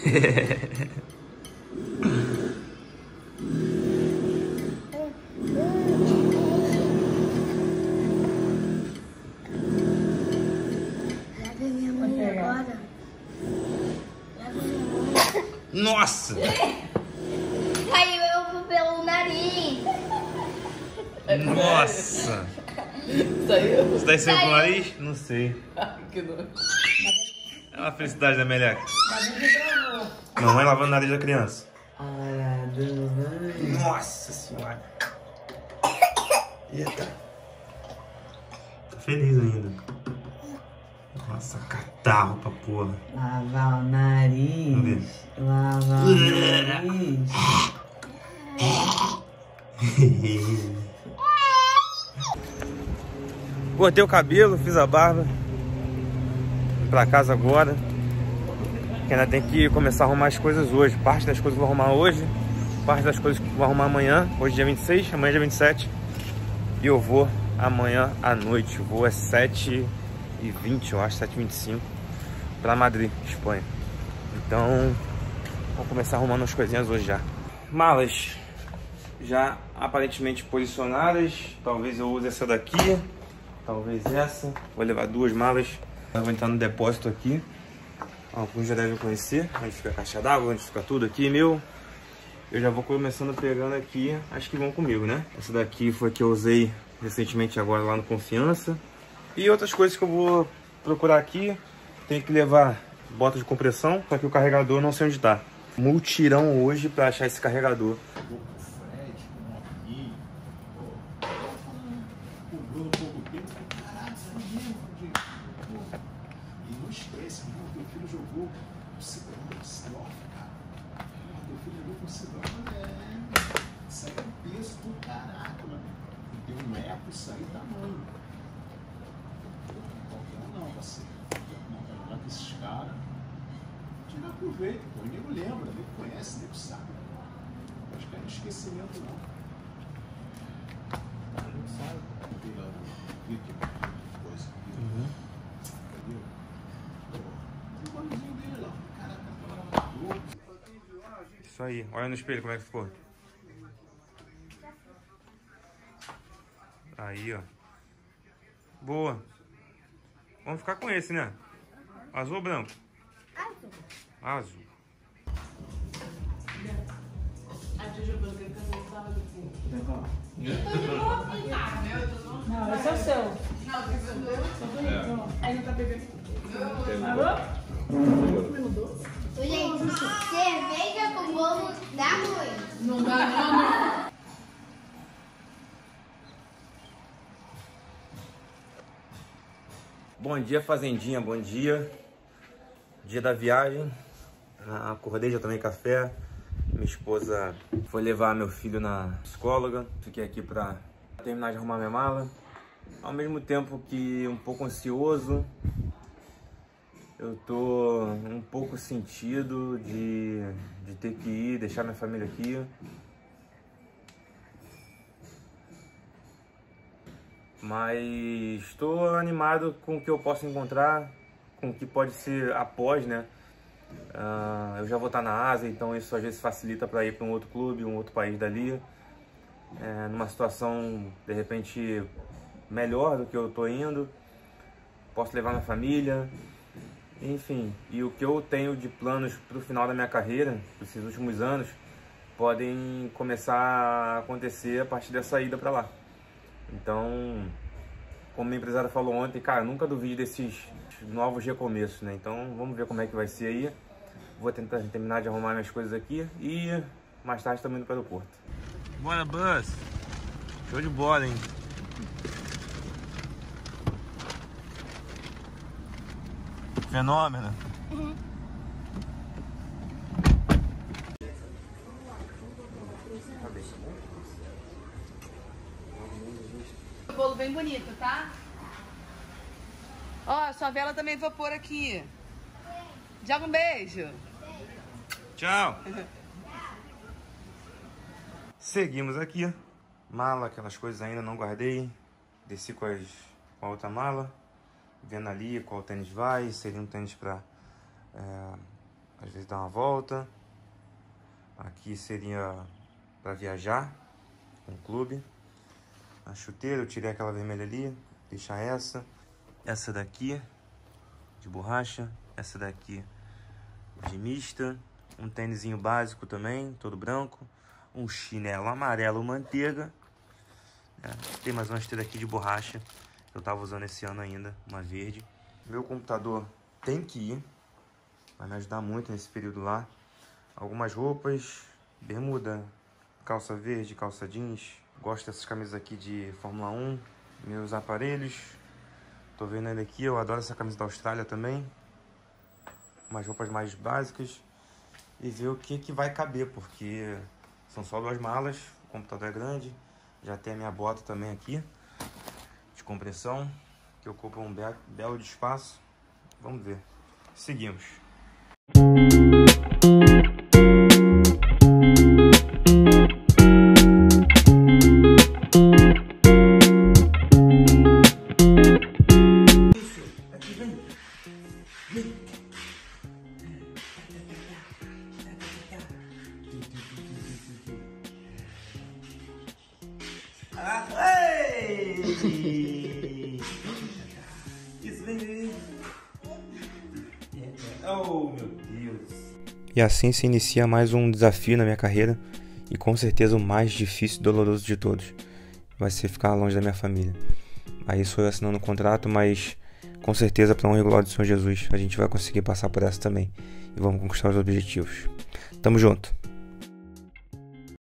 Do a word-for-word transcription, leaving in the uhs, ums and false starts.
Nossa! Caiu eu pelo nariz. Nossa! Saiu? Isso daí saiu pro nariz? Não sei. Ai, que nojo. É uma felicidade da Meleca. Mamãe lavando o nariz da criança. Ai, Deus. Nossa senhora. Eita. Tá feliz ainda. Nossa, catarro pra porra. Lavar o nariz. Lavar o nariz. Cortei o cabelo, fiz a barba. Vim pra casa agora. Que ainda tem que começar a arrumar as coisas hoje. Parte das coisas que eu vou arrumar hoje. Parte das coisas que eu vou arrumar amanhã. Hoje é dia vinte e seis, amanhã é dia vinte e sete. E eu vou amanhã à noite. O voo é sete e vinte, eu acho, sete e vinte e cinco. Pra Madrid, Espanha. Então, vou começar arrumando as coisinhas hoje já. Malas já aparentemente posicionadas. Talvez eu use essa daqui. Talvez essa. Vou levar duas malas. Eu vou entrar no depósito aqui. Alguns já devem conhecer. Onde fica a caixa d'água, onde fica tudo aqui, meu. Eu já vou começando pegando aqui as que vão comigo, né? Essa daqui foi que eu usei recentemente agora lá no Confiança. E outras coisas que eu vou procurar aqui. Tem que levar bota de compressão, só que o carregador não sei onde tá. Multirão hoje para achar esse carregador. Isso aí tá mano. Não, não, você. Não, não, esses caras. Tira proveito, pô. Ninguém não lembra, nem conhece, nem sabe. Acho que é esquecimento, não. Não sabe. Fique coisa. Entendeu? Tem um nomezinho dele lá. Caraca, isso aí, olha no espelho como é que ficou. Aí, ó. Boa. Vamos ficar com esse, né? Azul ou branco? Azul. Azul. Não, esse é o seu. Não, esse é o meu. Aí não tá bebendo. Alô? Gente, cerveja com bolo dá ruim. Não dá, não. Bom dia, fazendinha, bom dia. Dia da viagem. Acordei, já tomei café. Minha esposa foi levar meu filho na psicóloga. Fiquei aqui pra terminar de arrumar minha mala. Ao mesmo tempo que um pouco ansioso, eu tô um pouco sentido de, de ter que ir, deixar minha família aqui. Mas estou animado com o que eu posso encontrar, com o que pode ser após, né? Uh, eu já vou estar na Ásia, então isso às vezes facilita para ir para um outro clube, um outro país dali. É, numa situação, de repente, melhor do que eu estou indo. Posso levar minha família, enfim. E o que eu tenho de planos para o final da minha carreira, esses últimos anos, podem começar a acontecer a partir dessa ida para lá. Então, como minha empresária falou ontem, cara, nunca duvide desses novos recomeços, né? Então, vamos ver como é que vai ser aí. Vou tentar terminar de arrumar minhas coisas aqui e mais tarde estamos indo para o aeroporto. Bora, Buzz! Show de bola, hein? Fenômeno! Uhum. O bolo bem bonito, tá? Ó, sua vela também vou pôr aqui. Joga um beijo. Tchau! Seguimos aqui. Mala, aquelas coisas ainda não guardei. Desci com, as, com a outra mala. Vendo ali qual tênis vai. Seria um tênis para é, às vezes dar uma volta. Aqui seria para viajar com o clube. A chuteira, eu tirei aquela vermelha ali, deixar essa. Essa daqui de borracha, essa daqui de mista. Um tênisinho básico também, todo branco. Um chinelo amarelo manteiga. É, tem mais uma esteira aqui de borracha que eu tava usando esse ano ainda, uma verde. Meu computador tem que ir, vai me ajudar muito nesse período lá. Algumas roupas, bermuda, calça verde, calça jeans. Gosto dessas camisas aqui de Fórmula um. Meus aparelhos, tô vendo ele aqui, eu adoro essa camisa da Austrália também. Umas roupas mais básicas. E ver o que que vai caber, porque são só duas malas, o computador é grande. Já tem a minha bota também aqui, de compressão, que ocupa um be belo de espaço. Vamos ver. Seguimos. Aqui, vem. Vem. Isso, vem, vem. Oh, meu Deus. E assim se inicia mais um desafio na minha carreira. E com certeza o mais difícil e doloroso de todos. Vai ser ficar longe da minha família. Aí sou eu assinando um contrato, mas com certeza para honra e glória do Senhor Jesus a gente vai conseguir passar por essa também. E vamos conquistar os objetivos. Tamo junto.